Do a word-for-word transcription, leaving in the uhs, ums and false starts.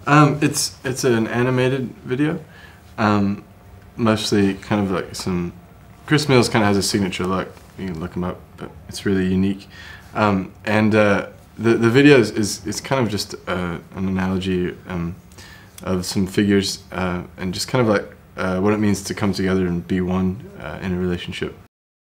Um, it's it's an animated video, um, mostly kind of like some. Chris Mills kind of has a signature look. You can look him up, but it's really unique. Um, and uh, the the video is, is it's kind of just uh, an analogy um, of some figures uh, and just kind of like uh, what it means to come together and be one uh, in a relationship.